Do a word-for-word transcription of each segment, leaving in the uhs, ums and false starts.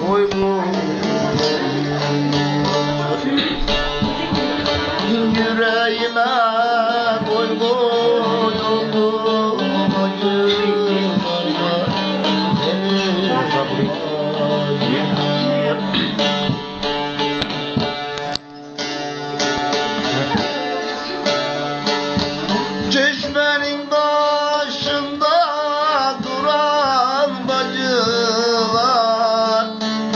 koymuş. Yüreğime koymuş oldum acılarla beni saklayın. Çeşmenin başında duran bacılar,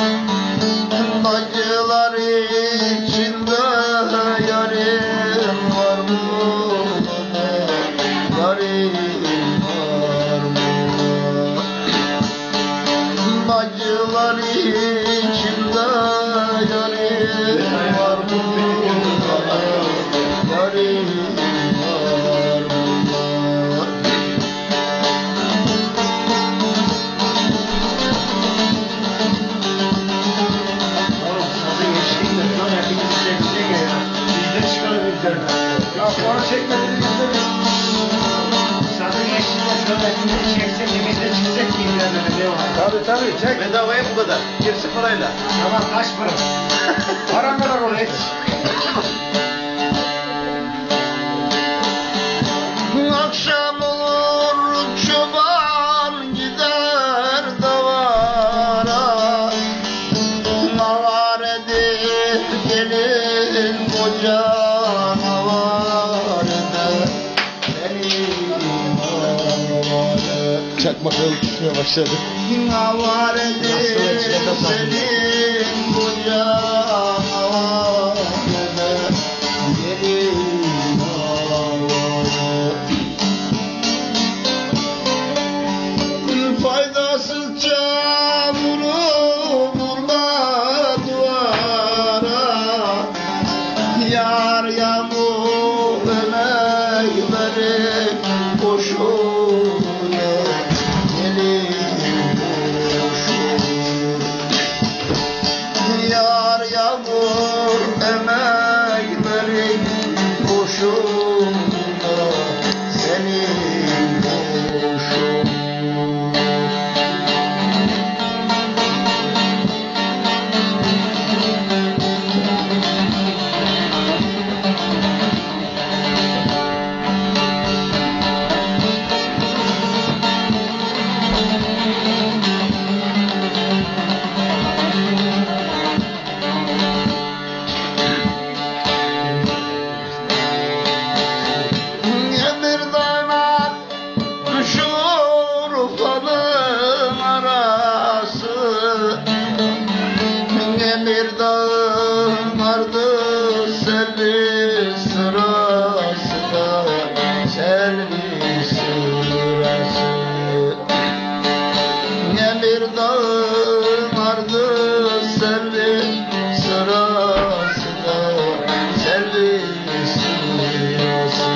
bacılar içinde yarim var mı? Yarim var mı? Bacılar içinde yarim var mı? Yarim ya sonra çekmediğini izledim. Sadece eşliğinde şöyle çekse temizle çıkacak ki ilerleme ne var? Tabii tabii çek. Bedavaya bu kadar. Gerisi parayla. Tamam kaç para? Param kadar ol hiç. Akşam olur çoban gider davara, navar edip gelin koca navar eder benim navare. Çakmak ölçmeye başladı. Navar edip senin koca navar eder benim faydasızca vurup vurma duvara, yar yağmur emek verip koşuya gelip koşur. Yar yağmur emek verip koşuya senin koşur. Emirdağ'la düşür Urfa'nın arası, Emirdağ'ın ardı selvi sırası da selvi sırası. Emirdağ'ın ardı selvi sırası da selvi sırası.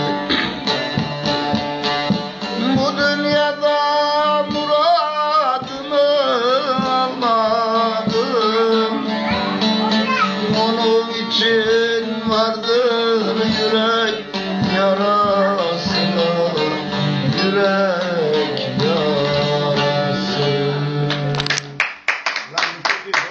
Bu dünyada muradımı almadım, onun için vardır yürek yarasına, yürek yarası.